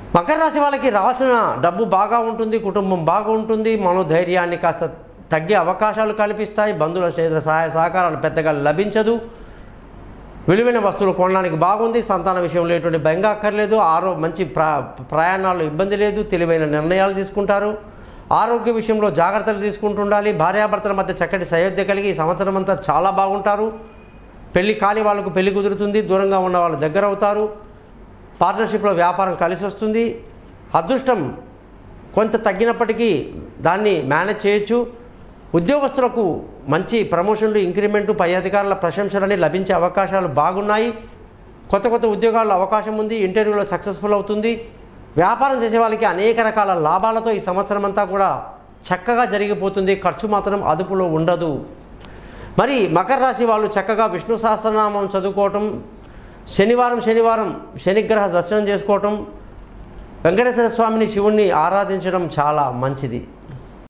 మకర రాశి వాళ్ళకి రావాల్సిన డబ్బు బాగా ఉంటుంది, కుటుంబం బాగా ఉంటుంది, మనోధైర్యాన్ని కాస్త తగ్గే అవకాశాలు కల్పిస్తాయి, బంధువుల స్నేహితుల సహాయ సహకారాలు పెద్దగా లభించదు, విలువైన వస్తువులు కొనడానికి బాగుంది, సంతాన విషయంలో ఎటువంటి భయంగా అక్కర్లేదు, మంచి ప్రయాణాల్లో ఇబ్బంది లేదు, తెలివైన నిర్ణయాలు తీసుకుంటారు, ఆరోగ్య విషయంలో జాగ్రత్తలు తీసుకుంటుండాలి, భార్యాభర్తల మధ్య చక్కటి సయోధ్య కలిగి ఈ సంవత్సరం అంతా చాలా బాగుంటారు, పెళ్లి కాని వాళ్ళకు పెళ్లి కుదురుతుంది, దూరంగా ఉన్న వాళ్ళు దగ్గర అవుతారు, పార్ట్నర్షిప్లో వ్యాపారం కలిసి వస్తుంది, అదృష్టం కొంత తగ్గినప్పటికీ దాన్ని మేనేజ్ చేయొచ్చు, ఉద్యోగస్తులకు మంచి ప్రమోషన్లు, ఇంక్రిమెంటు, పై అధికారుల ప్రశంసలని లభించే అవకాశాలు బాగున్నాయి, కొత్త ఉద్యోగాల్లో అవకాశం ఉంది, ఇంటర్వ్యూలో సక్సెస్ఫుల్ అవుతుంది, వ్యాపారం చేసే వాళ్ళకి అనేక రకాల లాభాలతో ఈ సంవత్సరం అంతా కూడా చక్కగా జరిగిపోతుంది, ఖర్చు మాత్రం అదుపులో ఉండదు. మరి మకర రాశి వాళ్ళు చక్కగా విష్ణు సహస్రనామం చదువుకోవటం, శనివారం శనిగ్రహ దర్శనం చేసుకోవటం, వెంకటేశ్వర స్వామిని, శివుణ్ణి ఆరాధించడం చాలా మంచిది.